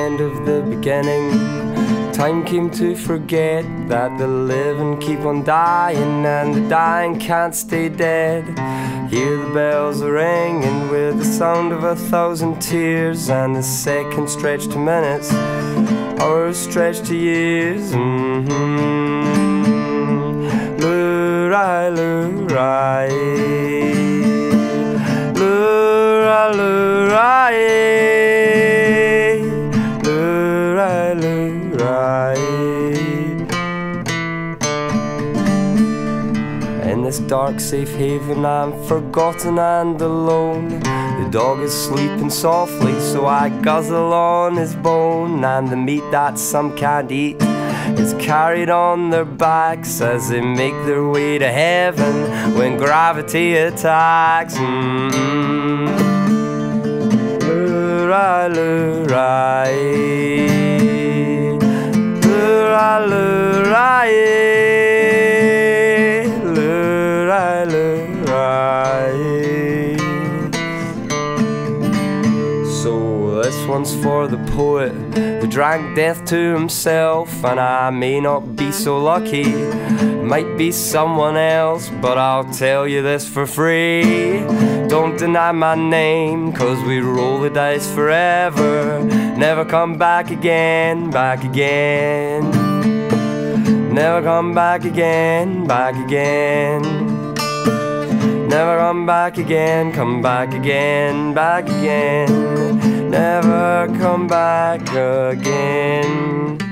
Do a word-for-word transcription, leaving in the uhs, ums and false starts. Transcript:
end of the beginning. Time came to forget that the living keep on dying, and the dying can't stay dead. Hear the bells are ringing with the sound of a thousand tears, and the seconds stretch to minutes, hours stretch to years. Mm-hmm. Lurai, lurai, lurai, lurai, lurai, lurai. In this dark safe haven I'm forgotten and alone. The dog is sleeping softly, so I guzzle on his bone, and the meat that some can't eat is carried on their backs as they make their way to heaven when gravity attacks. Mm-hmm. Lurai, lurai, lurai, lurai, lurai, lurai. So this one's for the poet who drank death to himself, and I may not be so lucky, might be someone else, but I'll tell you this for free. Don't deny my name, cause we roll the dice forever. Never come back again, back again. Never come back again, back again. Never come back again, come back again, back again. Never come back again.